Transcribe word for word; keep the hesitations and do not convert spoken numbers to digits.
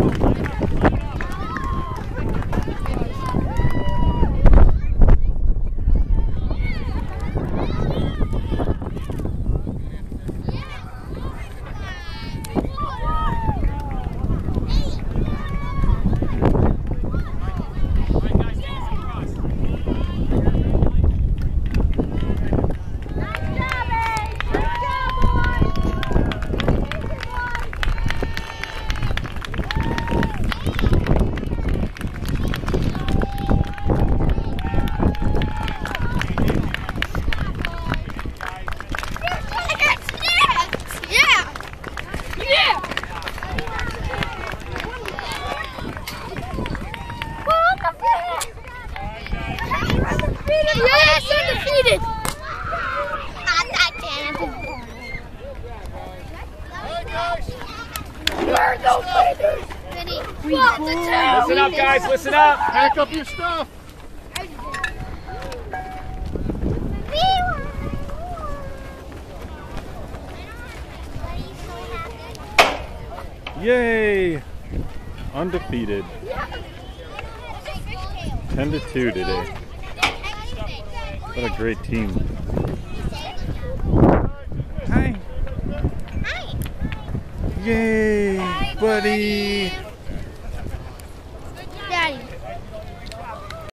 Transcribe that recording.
Yes, undefeated! Not that damn. We're the winners! Listen up, guys, listen up! Pack up your stuff! Yay! Undefeated. ten to two today. What a great team. Hi. Hi. Yay, Hi, buddy.